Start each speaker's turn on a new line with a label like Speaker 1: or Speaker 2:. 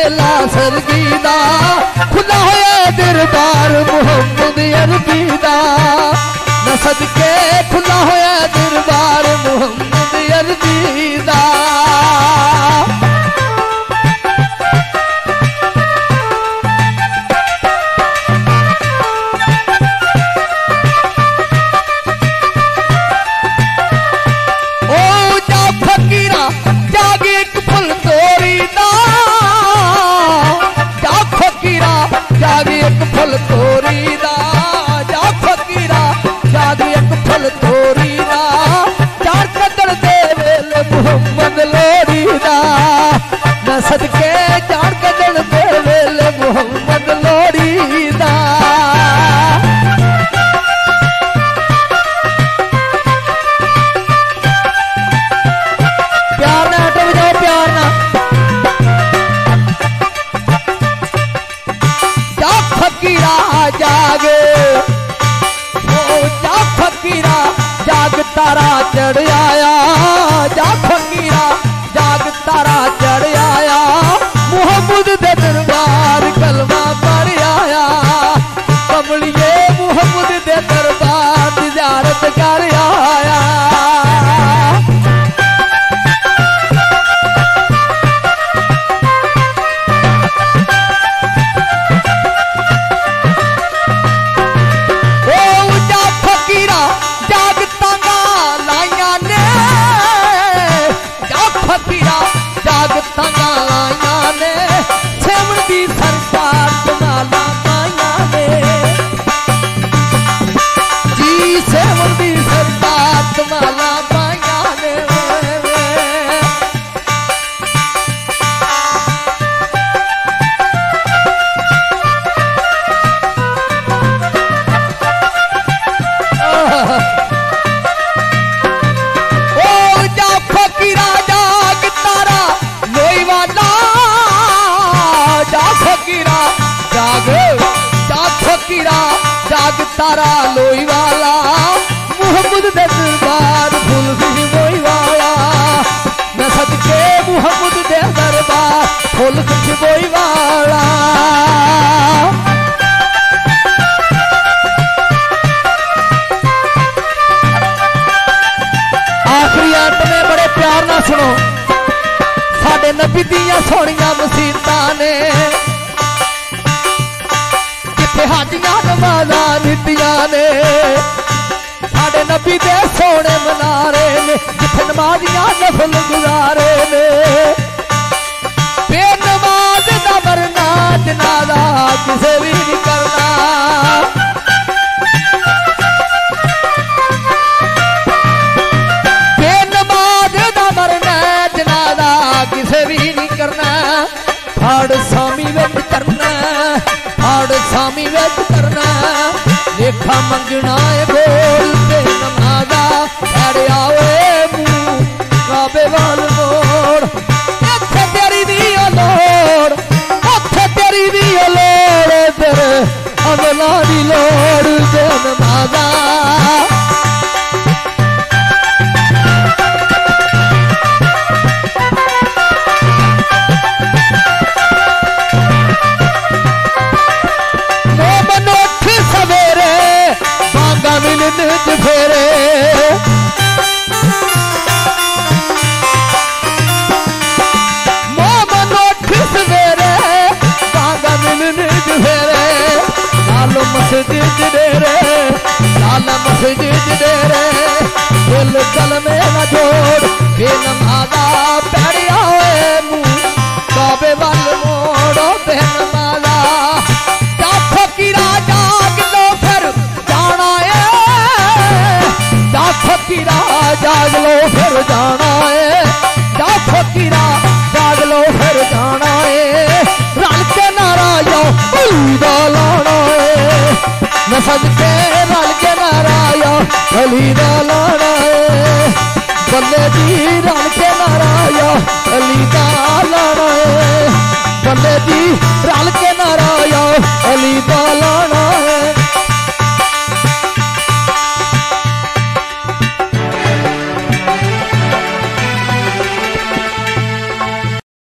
Speaker 1: वेला सरगीदा खुला होया दरबार मुहम्मद अरबी दा न सदके खुला होया दरबार मुहम्मद अरबी दा फल तोरी दा जा फकीरा जाग एक फल तोरी दा चार कदर दे वेले मुहम्मद लोरी दा न सदके चार कदर दे वेले मुहम्मद लोरी दा प्यार ना हटो बजाओ प्यार ना फकीरा जागे ओ जा फकीरा जाग तारा चढ़ आया जा फकीरा जाग तारा चढ़ आया मुहम्मद दे दरबार कलमा पढ़ आया कमलिए मुहम्मद दे दरबार जियारत कर आया जाग तारा लोई वाला मुहम्मद दे दरबार फुल खुश बोई वाला न सदके मुहम्मद दे दरबार फुल खुश बोई वाला आखिरी अंत में बड़े प्यार ना सुनो साडे नबी दियां सोहणियां मसीतां ने हाजियां नमाज़ा दित्तियां ने साडे नबी दे सोने मनारे ने जिथे नमाजियां नफल गुजारे ने बेनमाज दा मरना जनाजा किसे भी नहीं करना बेनमाज दा मरना जनाजा किसे भी नहीं करना फाड़ सामी विच करना फाड़ सामी विच करना लेखा मंगना है बोल ते नमाजा फड़ आवे मुंह काबे वाल मोड़ इत्थे तेरी दी लोड़ उत्थे तेरी दी लोड़ तेरे अमला दी लोड़ ते नमाजा फेरे मोमन उठ सवेरे बागा मिलने फेरे लाल मस्जिद डेरे लाल मस्जिद डेरे दिल कल में न जोड़ बेनमाज़ा पैड़ आए मुंह काबे वाल मोड़ो बेनमाज़ा जा फकीरा जाग लो फिर जाना जा फकीरा जाग लो फिर जाना है जा फकीरा जाग लो फिर जाना है रल के नारा यो अली दा लाना है न सदके रल के नारा यो अली दा लाना है बल्ले जी रल के नारा यो अली दा लाना है बल्ले जी रल के नारा यो अली दा